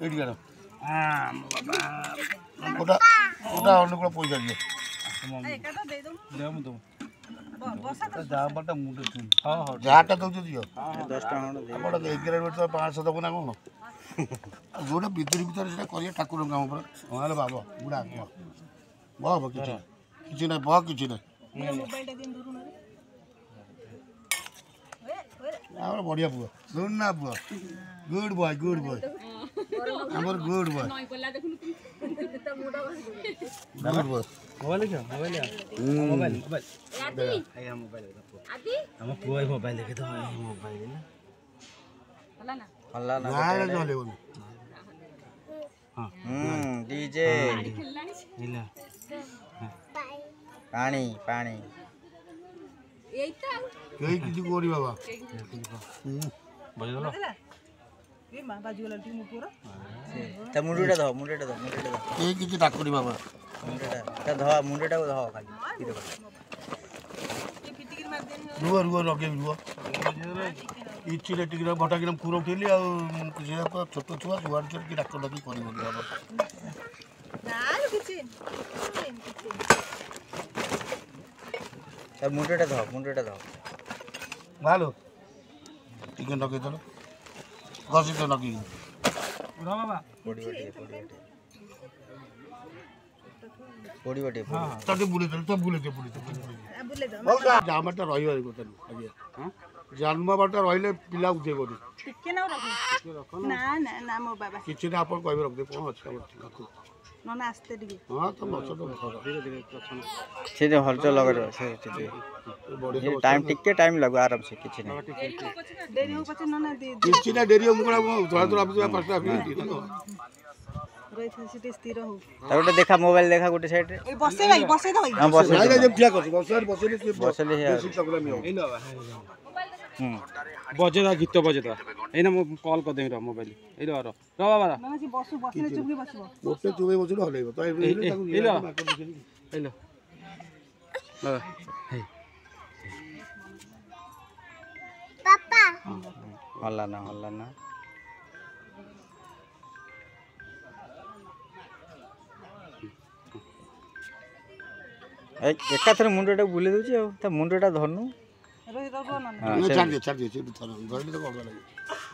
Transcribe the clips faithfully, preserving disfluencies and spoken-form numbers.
ଏଇଠି କାଟ ଗୋଟା ଗୋଟା ଅନୁକୂଳ ପଇସା ଦିଅ ଯାହାଟା ଦଉଛ ଦିଅ ଦଶ ଟଙ୍କା ଏଗାର ତ ପାଞ୍ଚଶହ ଦେବ ନା କ'ଣ ଯୋଉଟା ଭିତରେ ଭିତରେ ସେଟା କରିବା ଠାକୁରଙ୍କ କାମ ପରେ ନହେଲେ ଭାବ ବୁଢ଼ା ବହ କିଛି କିଛି ନାହିଁ ବହ କିଛି ନାହିଁ ଆମର ବଢ଼ିଆ ପୁଅ ସୁନା ପୁଅ ଗୁଡ୍ ବୟ ଗୁଡ୍ ବୟ ଆମର good boy good boy mobile क्या मोबाइल मोबाइल मोबाइल आया मोबाइल आदि हम पुआ मोबाइल देखे तो मोबाइल ना हल्ला ना हल्ला ना ना चले बोल हां हम्म डीजे हिला पानी पानी एई त केई किछि कोरी बाबा बजे दलो ए मां बाजी वाला टी मुपुरा त मुंडुटा द मुंडुटा द मुंडुटा द केई किछि डाकोरी बाबा मुंडेटा ध मुंडेटा ध खाली रुआ रुआ लगे रुआ इछि रे टिकरा भटा किरम कुरो उठेली आ जे छोट छुआ जुआर छर की डाक्टर लगी करी बोली बाबा ना किछि त मुंडेटा ध मुंडेटा ध भालो टिकन लगे चलो गसी तो लगी रो बाबा पड़ी पड़ी पड़ी पड़ी बटे हां तके बुले तो बुले के बुले तो बुले दो जामटा रहिबार गोटे आगे हां जन्म बाटा रहिले पिला उजे गोडी टिके ना रखो ना ना ना मो बाबा किछ ना अपन कहबे रख दे कोन अच्छा रखो ना ना आस्ते टिके हां तो मछ तो धीरे धीरे लक्षण से जे हलचल लगे से ये टाइम टिके टाइम लगो आराम से किछ ना देरी हो पछे ना ना किछ ना देरी हो मुकड़ा थोड़ा थोड़ा आप पांचटा मिनिट ना स्थिर हो गोटे देखा मोबाइल देखा गोटे साइड रे ए बसे भाई बसे दो हां बसे भाई जब ठिया कर बसे बसे से बसे ले बेसी तकला में हो हम बजे दा गीत बजे दा एना मो कॉल कर दे रो मोबाइल ए रो रो रो बाबा ना जी बसु बसले चुबी बसबो गोटे चुबे बसु हलेबो तो ए लो ए लो बाबा हे पापा हल्ला ना हल्ला ना एकाथर मुंडटा बुले दउची आ त मुंडटा धरनु रे रबो ना छाड़ दे छाड़ दे से थर धरले तो बडा लागे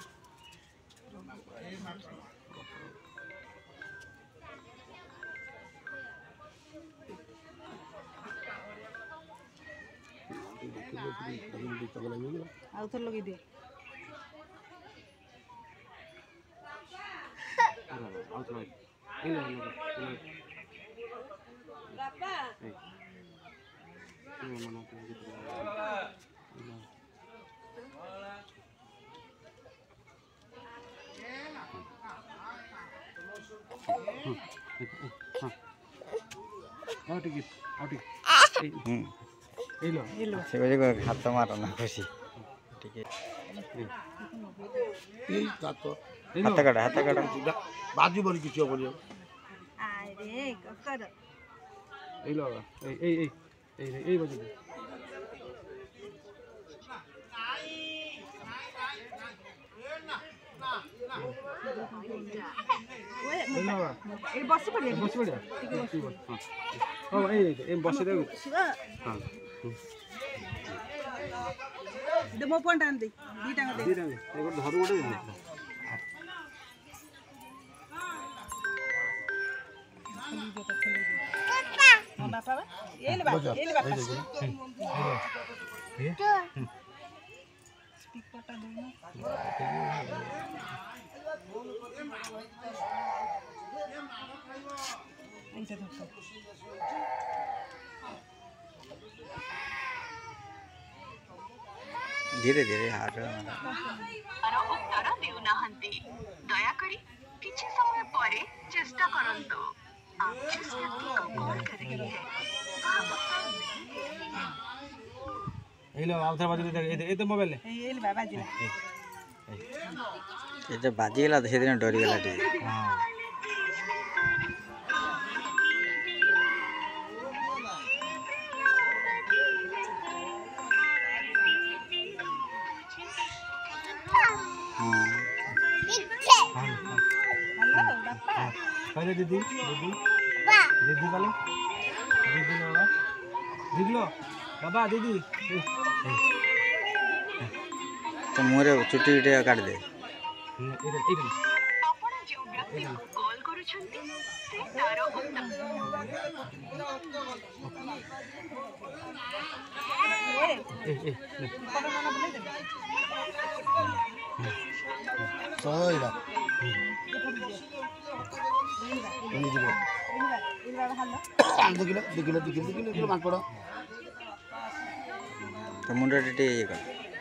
आ उतर लगे दे आ उतर ए ले पापा हाथ मार ना खुशी हाथ काट हाथ काट बाजू बोली किसी बोलियो अरे कर ए लो ए ए ए ए बाजू ए बस पड़िया बस पड़िया हां ए ए बस दे हां दे मो पॉइंट आन दे दीटा दे दीटा दे ए गोटे धरु गोटे दे बापा ये ले बापा ये ले बापा ये स्पीकर टा दे ना ऐसे तो धीरे धीरे हाथ अरे उत्तर देउ नाहंती दया करी किछि समय परे चेष्टा करंतो आप जिस व्यक्ति को कॉल कर रहे हैं ए लो आउथर बाजू दे ए तो मोबाइल ए ए बाबा जी ए जे बाजी गेला से दिन डरी गेला टी हां कहले दीदी दीदी दीदी कहले दीदी बाबा दीदी लो बाबा दीदी तो मोरे चुटी टे काट दे एटा एटा आपण जो व्यक्ति कॉल करूछंती से तारो उत्तम ए ए सोइला ini juga दो किलो दो किलो दो किलो दो किलो माकड़ तो मुंडा टे ये कर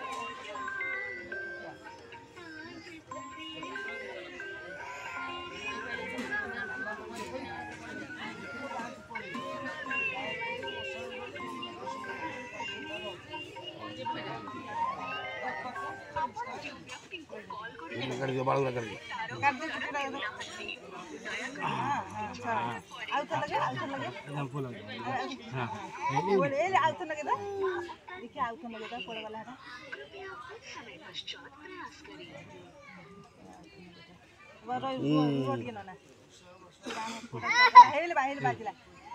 कर दियो बाल कर दियो कर दे चुटरा दे हां हां आउ तो लगे आउ तो लगे ना फूल हां बोले ले आउ तो लगे तो देखिए आउ तो लगे तो पड़ वाला है समय पश्चात प्रयास करिए वरो रोड के ना हेल हेल बाजिला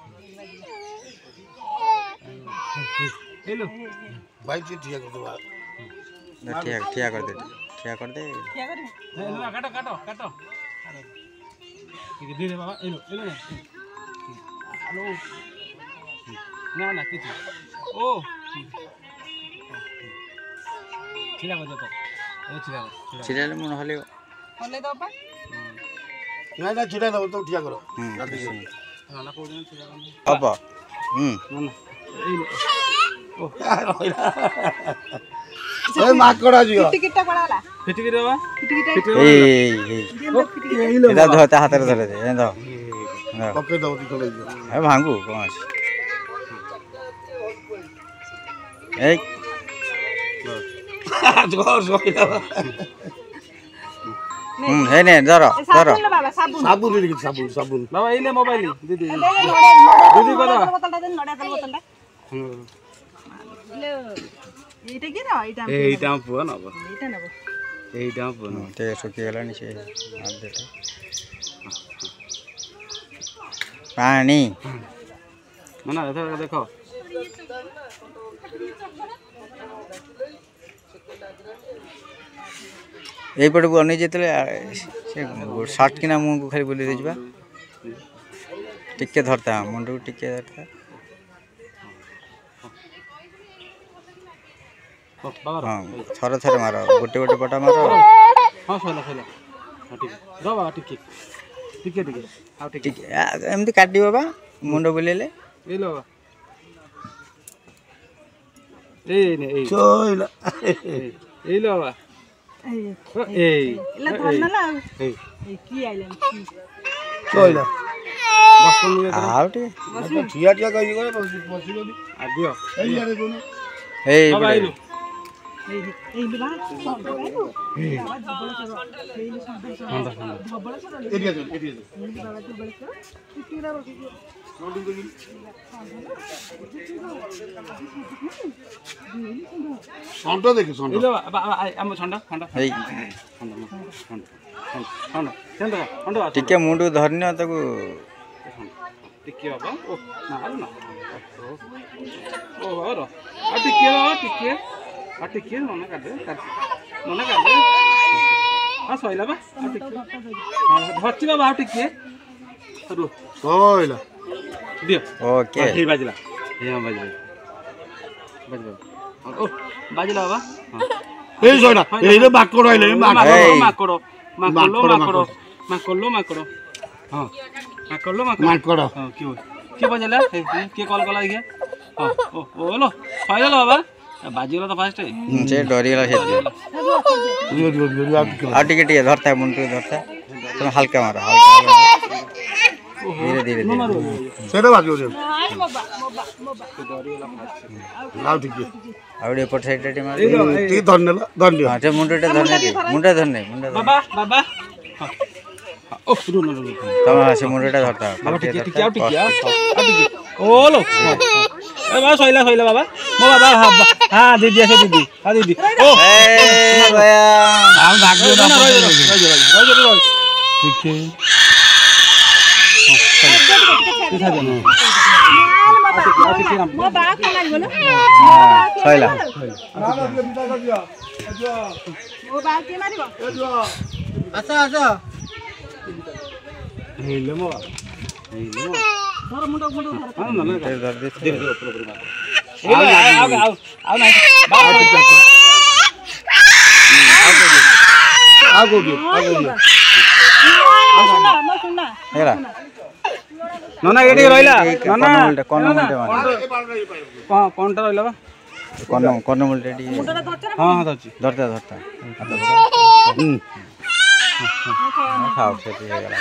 हेलो भाई जी ठीक कर दो ठीक ठीक कर दे क्या कर दे क्या करें हेलो काटो काटो काटो ठीक है दे बाबा हेलो हेलो हेलो ना ना किछ ओ छिला को तो ए छिला छिले मन हले होले तो पा ना ना छिड़ा दो तो ठीक करो ना ना को दिन छिला अब हम ना ना ए ओ ओए माकड़ा जियो टिकटटा पड़ाला फिटी के बाबा टिकटटा ए ए एदा धोता हाथ रे धरे दे ए दो पके दो ती खोले दियो ए भांगू कोन ए जोर सोइला हम है ने जरो जरो साबुन बाबा साबुन साबुन दे साबुन साबुन बाबा इले मोबाइल दीदी दीदी करा बोतलटा दे नडा तेल बोतलटा ले এইটা কি না এইটা এইটা পুয়া নব এইটা নেব এইটা পুয়া ते सुखी गला नी से आप बेटा पानी ना ना देखो देखो এই পটে বনি যেতলে সে শার্ট কিনা মুখ খালি বলি দে যবা টিকে ধরতা মুন্ডু টিকে ধরতা हाँ थरे थरे मारो गोटे गोटे पटा मारो हाँ सैला सैला हाँ ठीक दो बाबा टिके टिके टिके हाँ टिके एमती काटी बाबा मुंड बुलेले ए लो बाबा ए ने ए सोइला ए लो बाबा ए ఇలా ధన్నలా ए ఏ কি আইলেন सोइला बस कोन लिए आउटी ठिया ठिया कहि करे बसिलो दी आ दियो ए यारे कोन ए बाबा आइलो এই এই বিলা সন্দ গাইলো বাবা জবল চলো এই সন্দ সন্দ জবল চলো এরিয়া চল এরিয়া চল এই বাবা জবল চলো কিরা রকি নোটিং দেখি সন্ড দেখি সন্ড ए लो बाबा हम ठंडा ठंडा এই ठंडा ठंडा ठंडा ठंडा ठंडा टिके मुंडू धरनी ताको टिके बाबा ओ ना ना ओ और आ टिके लो टिके आ टिके मना कर दे मना कर दे हां सइला बा आ टिके हां धरती बाबा आ टिके रु सोइला दियो ओके हे बाजला हे बाजला बाजला ओ बाजला बाबा हां ए सोइला ए रे माकड़ आइले माकड़ माकड़ माकड़ माकड़ माकड़ माकड़ हां माकड़ माकड़ माकड़ हां क्यों के बजला के कॉल कला गया हां ओ ओ लो फाइल लो बाबा बाजीला तो फास्ट है से डरी गला से दियो दियो दियो आ टिके टिके धरता मुंडू धरता तुम हल्का मारो हल्का धीरे धीरे सेटा बाजो रे হাই বাবা বাবা বাবা लाउ ठीक है आवडे पट साइड टे मार टी धरने ला धरने हां ते मुंडूटे धरने दे मुंडा धरने मुंडा बाबा बाबा ओ रु न रु तम से मुंडूटा धरता बाबा टिके टिके आ टिके आ टिके ओ लो ए बाबा सइला सइला बाबा मो बाबा हां दीदी आसे दीदी हां दीदी ओ ए भैया हम भाग दो ना रह जा रह जा रह जा ठीक है ମୋ ବା କଣ ଲାଗିବ ଲୋ ସଇଲା ମୋ ବା କିଏ ମାରିବ ଆସ ଆସ ହେଇଲେ ମୋ ଧର ମୁଣ୍ଡ ମୁଣ୍ଡ ଧର ହଁ ନଲେ ଧରି ଦେଇଛି ଧୀରେ ଧୀରେ ଉପରେ ଉପରେ ମାର ଆଉ ଆଉ ଆଉ ନାହିଁ ଆଉ କୋଉଠି ଆଉ କୋଉଠି ଶୁଣ ମୋ ଶୁଣ ହେଲା ନନା ଏଠି ରହିଲା ନନା କର୍ଣ୍ଣମୂଳିଟା କଣ କଣଟା ରହିଲା ବା କର୍ଣ୍ଣ କର୍ଣ୍ଣମୂଳିଟା ଟିକେ ମୁଣ୍ଡଟା ଧରଛ ନା ହଁ ହଁ ଧରୁଛି ଧରତା ଧରତା ଖାଉ ସେଠି ହେଇଗଲା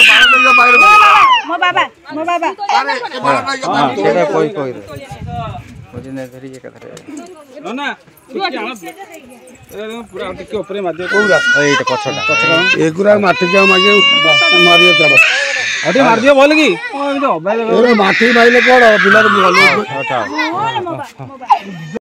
ମୋ ବାବା ମୋ ବାବା ହଁ ସେଇଟା କହି କହି ବୁଝିନେ ଧରି ଏକାଥରେ ନନା ଟିକେ ଆଣ ପୁରା ଟିକେ ଉପରେ ମାରି ଦିଅ କୋଉରା ଏଇଟା ପଛଟା ପଛଟା ଏଗୁରା ମାଟି ଯାଉ ମାଗେ ମାରିବ ଚାଲ ଆଉ ଟିକେ ମାରି ଦିଅ ଭଲ କି କଣ ଏମିତି ଅବାଗିଆ ମାଟି ମାରିଲେ କଣ ପିଲାର ଭଲ ଥାଉ ଥାଉ ମୋ ବା ମୋ ବା